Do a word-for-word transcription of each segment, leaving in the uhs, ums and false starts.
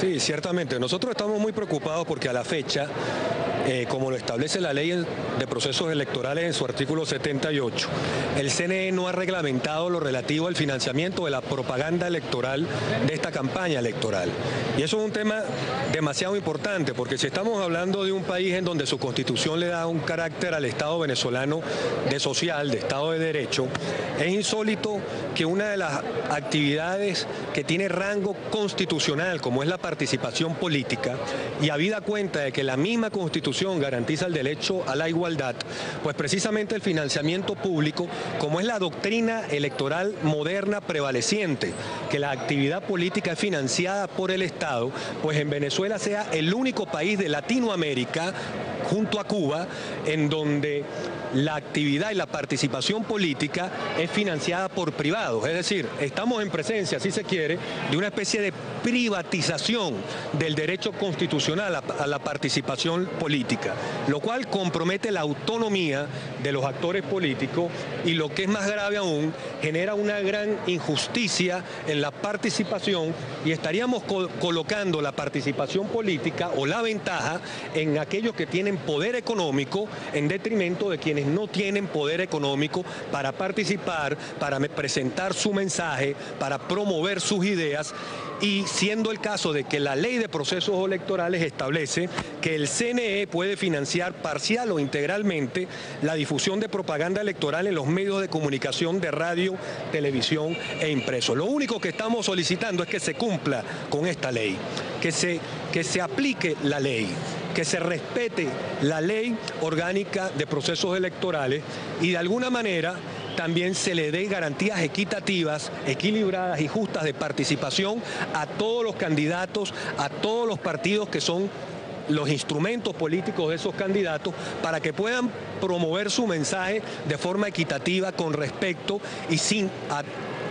Sí, ciertamente. Nosotros estamos muy preocupados porque a la fecha, eh, como lo establece la ley de procesos electorales en su artículo setenta y ocho, el C N E no ha reglamentado lo relativo al financiamiento de la propaganda electoral de esta campaña electoral. Y eso es un tema demasiado importante, porque si estamos hablando de un país en donde su constitución le da un carácter al Estado venezolano de social, de Estado de Derecho, es insólito que una de las actividades que tiene rango constitucional, como es la participación política, y habida cuenta de que la misma Constitución garantiza el derecho a la igualdad, pues precisamente el financiamiento público, como es la doctrina electoral moderna prevaleciente, que la actividad política es financiada por el Estado, pues en Venezuela sea el único país de Latinoamérica, junto a Cuba, en donde la actividad y la participación política es financiada por privados. Es decir, estamos en presencia, si se quiere, de una especie de privatización del derecho constitucional a, a la participación política, lo cual compromete la autonomía de los actores políticos y, lo que es más grave aún, genera una gran injusticia en la participación, y estaríamos co- colocando la participación política o la ventaja en aquellos que tienen poder económico en detrimento de quienes no tienen poder económico para participar, para presentar su mensaje, para promover sus ideas, y siendo el caso de que la ley de procesos electorales establece que el C N E puede financiar parcial o integralmente la difusión de propaganda electoral en los medios de comunicación de radio, televisión e impreso. Lo único que estamos solicitando es que se cumpla con esta ley, que se, que se aplique la ley, que se respete la ley orgánica de procesos electorales y de alguna manera también se le dé garantías equitativas, equilibradas y justas de participación a todos los candidatos, a todos los partidos que son los instrumentos políticos de esos candidatos, para que puedan promover su mensaje de forma equitativa, con respecto y sin a,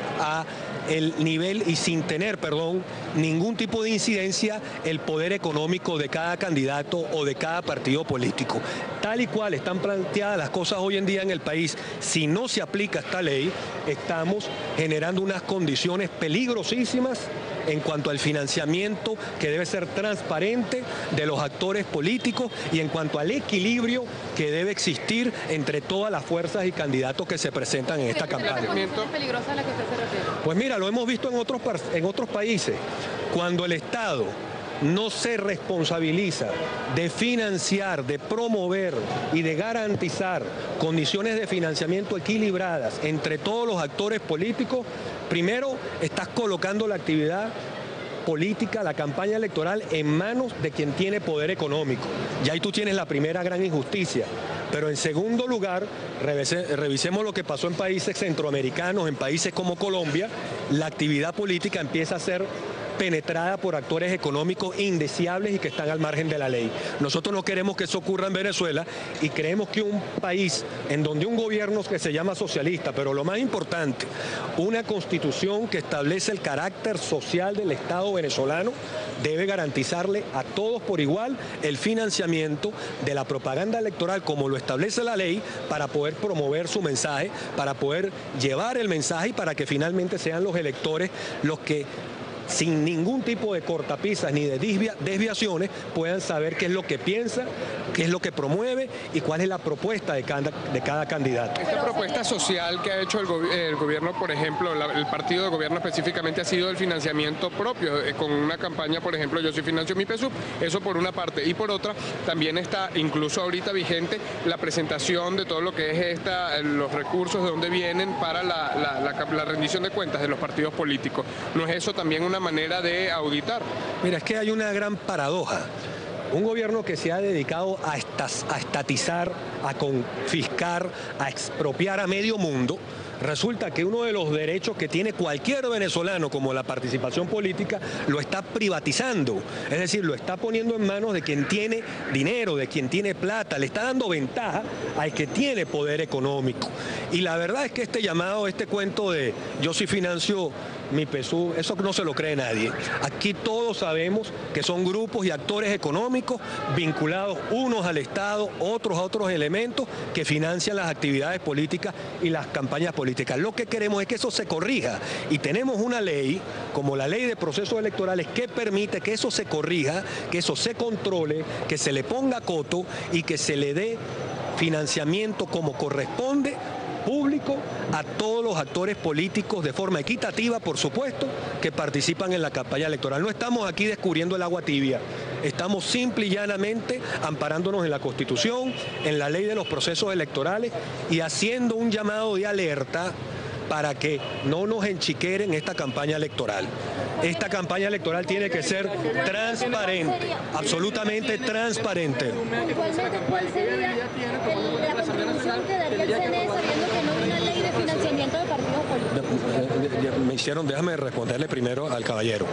a el nivel y sin tener, perdón, ningún tipo de incidencia el poder económico de cada candidato o de cada partido político. Tal y cual están planteadas las cosas hoy en día en el país, si no se aplica esta ley, estamos generando unas condiciones peligrosísimas en cuanto al financiamiento, que debe ser transparente, de los actores políticos, y en cuanto al equilibrio que debe existir entre todas las fuerzas y candidatos que se presentan en esta campaña. ¿Es peligrosa a la que usted se refiere? Pues mira, lo hemos visto en otros, en otros países. Cuando el Estado no se responsabiliza de financiar, de promover y de garantizar condiciones de financiamiento equilibradas entre todos los actores políticos, primero estás colocando la actividad política, la campaña electoral, en manos de quien tiene poder económico. Y ahí tú tienes la primera gran injusticia. Pero en segundo lugar, revisemos lo que pasó en países centroamericanos, en países como Colombia. La actividad política empieza a ser penetrada por actores económicos indeseables y que están al margen de la ley. Nosotros no queremos que eso ocurra en Venezuela, y creemos que un país en donde un gobierno que se llama socialista, pero lo más importante, una constitución que establece el carácter social del Estado venezolano, debe garantizarle a todos por igual el financiamiento de la propaganda electoral como lo establece la ley, para poder promover su mensaje, para poder llevar el mensaje y para que finalmente sean los electores los que, sin ningún tipo de cortapisas ni de desvia, desviaciones, puedan saber qué es lo que piensa, qué es lo que promueve y cuál es la propuesta de cada, de cada candidato. Esta propuesta social que ha hecho el, go el gobierno, por ejemplo, la, el partido de gobierno específicamente, ha sido el financiamiento propio, eh, con una campaña, por ejemplo, Yo sí financio mi P S U V, eso por una parte, y por otra, también está, incluso ahorita vigente, la presentación de todo lo que es esta, los recursos de dónde vienen para la, la, la, la rendición de cuentas de los partidos políticos. ¿No es eso también una manera de auditar? Mira, es que hay una gran paradoja. Un gobierno que se ha dedicado a, estas, a estatizar, a confiscar, a expropiar a medio mundo, resulta que uno de los derechos que tiene cualquier venezolano, como la participación política, lo está privatizando. Es decir, lo está poniendo en manos de quien tiene dinero, de quien tiene plata, le está dando ventaja al que tiene poder económico. Y la verdad es que este llamado, este cuento de yo sí financio MIPESUB, eso no se lo cree nadie. Aquí todos sabemos que son grupos y actores económicos vinculados unos al Estado, otros a otros elementos que financian las actividades políticas y las campañas políticas. Lo que queremos es que eso se corrija y tenemos una ley, como la ley de procesos electorales, que permite que eso se corrija, que eso se controle, que se le ponga coto y que se le dé financiamiento como corresponde, público, a todos los actores políticos de forma equitativa, por supuesto, que participan en la campaña electoral. No estamos aquí descubriendo el agua tibia, estamos simple y llanamente amparándonos en la Constitución, en la ley de los procesos electorales y haciendo un llamado de alerta para que no nos enchiqueren esta campaña electoral. Esta campaña electoral tiene que ser transparente, absolutamente transparente. Puntualmente, ¿cuál sería el- la contribución que daría el C N E sabiendo que no hay una ley de financiamiento de partidos políticos? Me hicieron, déjame responderle primero al caballero.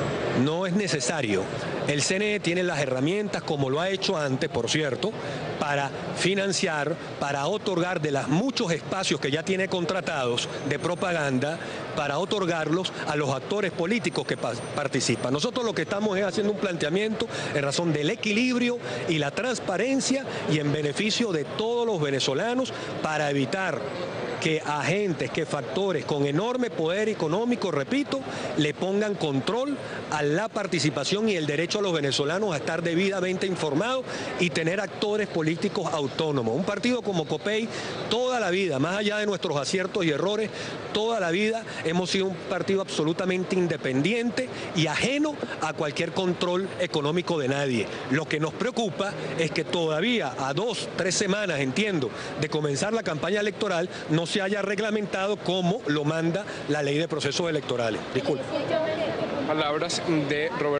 No es necesario. El C N E tiene las herramientas, como lo ha hecho antes, por cierto, para financiar, para otorgar de los muchos espacios que ya tiene contratados de propaganda, para otorgarlos a los actores políticos que pa- participan. Nosotros lo que estamos es haciendo un planteamiento en razón del equilibrio y la transparencia y en beneficio de todos los venezolanos para evitar que agentes, que factores con enorme poder económico, repito, le pongan control a la participación y el derecho a los venezolanos a estar debidamente informados y tener actores políticos autónomos. Un partido como COPEI, toda la vida, más allá de nuestros aciertos y errores, toda la vida hemos sido un partido absolutamente independiente y ajeno a cualquier control económico de nadie. Lo que nos preocupa es que todavía a dos, tres semanas, entiendo, de comenzar la campaña electoral, no se haya reglamentado como lo manda la ley de procesos electorales. Disculpe. Palabras de Roberto.